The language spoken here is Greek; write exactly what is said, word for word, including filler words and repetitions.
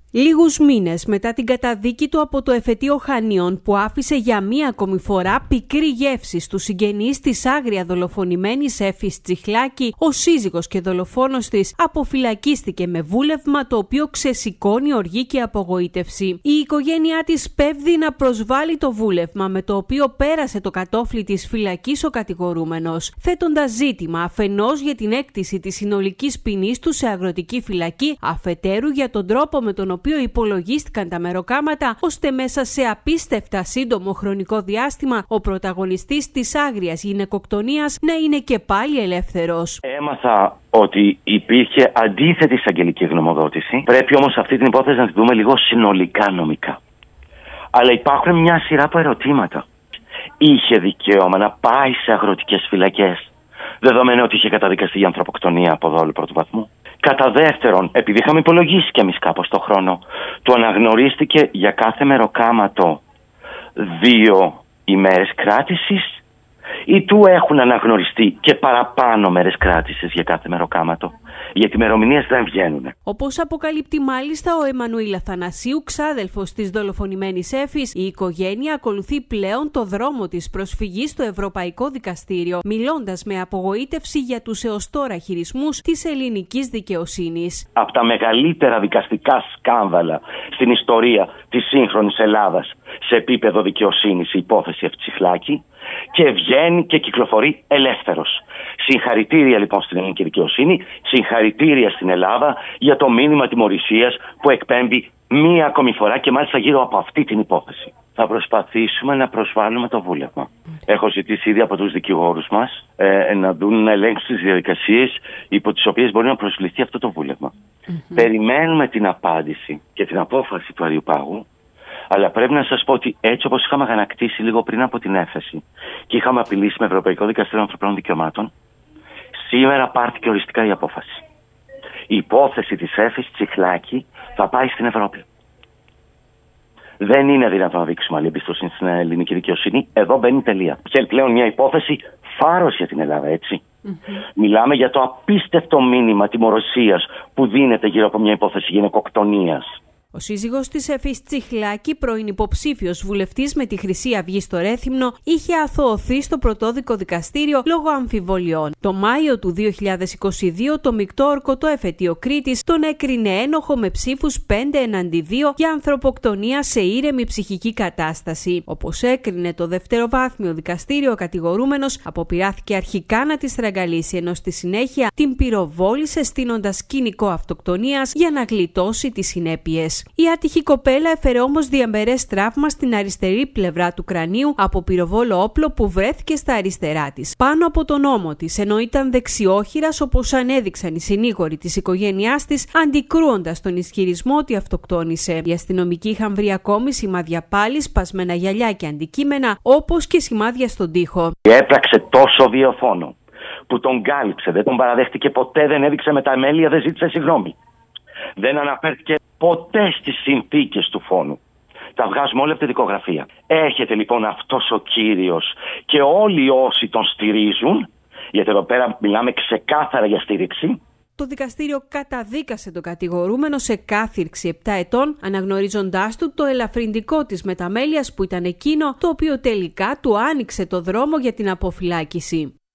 Λίγους μήνες μετά την καταδίκη του από το εφετείο Χανίων, που άφησε για μία ακόμη φορά πικρή γεύση στους συγγενείς της άγρια δολοφονημένης Έφης Τσιχλάκη, ο σύζυγος και δολοφόνος της αποφυλακίστηκε με βούλευμα το οποίο ξεσηκώνει οργή και απογοήτευση. Η οικογένειά της πέφτει να προσβάλλει το βούλευμα με το οποίο πέρασε το κατόφλι της φυλακής ο κατηγορούμενος, θέτοντας ζήτημα αφενός για την έκτηση της συνολικής ποινής του σε αγροτική φυλακή, αφετέρου για τον τρόπο με τον οποίο υπολογίστηκαν τα μεροκάματα, ώστε μέσα σε απίστευτα σύντομο χρονικό διάστημα ο πρωταγωνιστής της άγριας γυναικοκτονίας να είναι και πάλι ελεύθερος. Έμαθα ότι υπήρχε αντίθετη εισαγγελική γνωμοδότηση. Πρέπει όμως αυτή την υπόθεση να τη δούμε λίγο συνολικά νομικά. Αλλά υπάρχουν μια σειρά από ερωτήματα. Είχε δικαίωμα να πάει σε αγροτικές φυλακές, δεδομένου ότι είχε καταδικαστεί για ανθρωποκτονία από δόλου πρώτου βαθμού? Κατά δεύτερον, επειδή είχαμε υπολογίσει κι εμείς κάπως το χρόνο, του αναγνωρίστηκε για κάθε μεροκάματο δύο ημέρες κράτησης ή του έχουν αναγνωριστεί και παραπάνω μέρες κράτησης για κάθε μεροκάματο? Γιατί οι ημερομηνίες δεν βγαίνουν. Όπως αποκαλύπτει μάλιστα ο Εμμανουήλ Αθανασίου, ξάδελφος της δολοφονημένης Έφης, η οικογένεια ακολουθεί πλέον το δρόμο της προσφυγής στο Ευρωπαϊκό Δικαστήριο, μιλώντας με απογοήτευση για τους έως τώρα χειρισμούς της ελληνικής δικαιοσύνης. Από τα μεγαλύτερα δικαστικά σκάνδαλα στην ιστορία της σύγχρονης Ελλάδας σε επίπεδο δικαιοσύνης η υπόθεση Ευτσιχλάκη, και βγαίνει και κυκλοφορεί ελεύθερος. Συγχαρητήρια λοιπόν στην ελληνική δικαιοσύνη, συγχαρητήρια στην Ελλάδα για το μήνυμα τιμωρησίας που εκπέμπει μία ακόμη φορά και μάλιστα γύρω από αυτή την υπόθεση. Θα προσπαθήσουμε να προσβάλλουμε το βούλευμα. Έχω ζητήσει ήδη από τους δικηγόρους μας ε, να δουν, να ελέγξουν τις διαδικασίες υπό τις οποίες μπορεί να προσβληθεί αυτό το βούλευμα. Mm-hmm. Περιμένουμε την απάντηση και την απόφαση του Αριουπάγου. Αλλά πρέπει να σας πω ότι έτσι όπως είχαμε αγανακτήσει λίγο πριν από την έφεση και είχαμε απειλήσει με Ευρωπαϊκό Δικαστήριο Ανθρωπίνων Δικαιωμάτων, σήμερα πάρθηκε οριστικά η απόφαση. Η υπόθεση της Έφης Τσιχλάκη θα πάει στην Ευρώπη. Δεν είναι δυνατόν να δείξουμε άλλη εμπιστοσύνη στην ελληνική δικαιοσύνη. Εδώ μπαίνει τελεία. Και πλέον μια υπόθεση φάρος για την Ελλάδα, έτσι. Mm-hmm. Μιλάμε για το απίστευτο μήνυμα τιμωρησίας που δίνεται γύρω από μια υπόθεση γυναικοκτονίας. Ο σύζυγος της Έφης Τσιχλάκη, πρώην υποψήφιος βουλευτής με τη Χρυσή Αυγή στο Ρέθυμνο, είχε αθωωωθεί στο πρωτόδικο δικαστήριο λόγω αμφιβολιών. Το Μάιο του δύο χιλιάδες είκοσι δύο το μεικτό ορκωτό εφετείο Κρήτης τον έκρινε ένοχο με ψήφους πέντε εναντί δύο για ανθρωποκτονία σε ήρεμη ψυχική κατάσταση. Όπως έκρινε το δευτεροβάθμιο δικαστήριο, ο κατηγορούμενος αποπειράθηκε αρχικά να τη στραγγαλίσει, ενώ στη συνέχεια την πυροβόλησε στείνοντας σκηνικό αυτοκτονίας για να γλιτώσει τις συνέπειες. Η άτυχη κοπέλα έφερε όμως διαμερές τραύμα στην αριστερή πλευρά του κρανίου από πυροβόλο όπλο που βρέθηκε στα αριστερά της, πάνω από τον ώμο της, ενώ ήταν δεξιόχειρας, όπως ανέδειξαν οι συνήγοροι της οικογένειάς της, αντικρούοντας τον ισχυρισμό ότι αυτοκτόνησε. Οι αστυνομικοί είχαν βρει ακόμη σημάδια πάλι, σπασμένα γυαλιά και αντικείμενα, όπως και σημάδια στον τοίχο. Έπραξε τόσο βιοφόνο που τον κάλυψε, δεν τον παραδέχτηκε ποτέ, δεν έδειξε μεταμέλεια, δεν ζήτησε συγγνώμη. Δεν αναφέρθηκε ποτέ στις συνθήκες του φόνου. Τα βγάζουμε όλα από τη δικογραφία. Έχετε λοιπόν αυτός ο κύριος και όλοι όσοι τον στηρίζουν, γιατί εδώ πέρα μιλάμε ξεκάθαρα για στήριξη. Το δικαστήριο καταδίκασε τον κατηγορούμενο σε κάθυρξη επτά ετών, αναγνωρίζοντάς του το ελαφρυντικό της μεταμέλειας που ήταν εκείνο το οποίο τελικά του άνοιξε το δρόμο για την αποφυλάκηση.